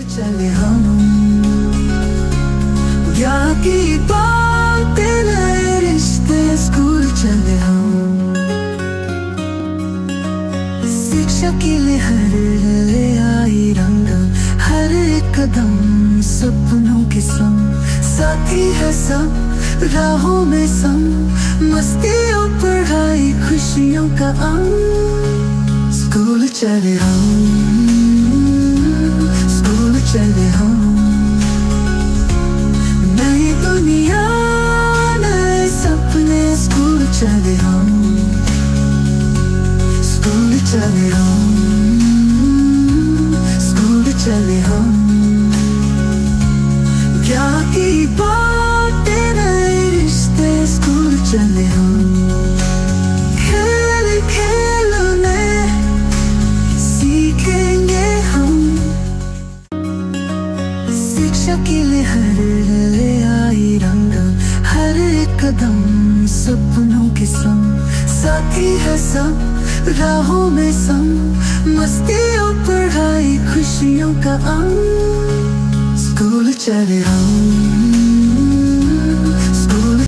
चले हम यहाँ की बातें नए रिश्ते स्कूल चले हम शिक्षा की लहर ले आई रंग हर एक कदम सपनों के संग साथी है सब राहों में संग मस्ती और पढ़ाई खुशियों का अंग स्कूल चले हम स्कूल चले हम नई दुनिया नए सपने स्कूल चले हम स्कूल चले हम स्कूल चले हम क्या की बातें नए रिश्ते स्कूल चले हम खेल खेल में सीखेंगे हम शिक्षा की लहर ले आई रंग हर एक कदम सपनों के संग साथी है सब राहों में संग मस्ती और पढ़ाई खुशियों का अंग स्कूल चले हम